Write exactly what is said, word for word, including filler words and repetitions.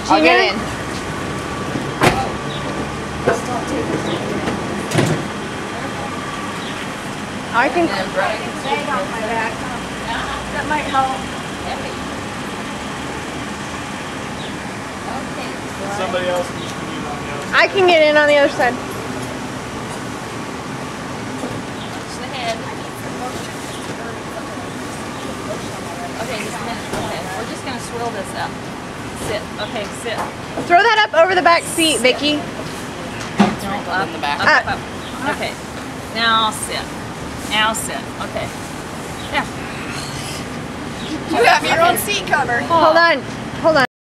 I'll get in. I can sag on my back. That might help. Somebody else can just move on the other side. I can get in on the other side. Push the head. Okay, just a minute. Okay, we're just gonna swirl this up. Sit. Okay, sit. Throw that up over the back seat, Vicky. No, up, in the back. up, up, up. Okay. Now sit. Now sit. Okay. Yeah. You have your own seat cover. Hold on.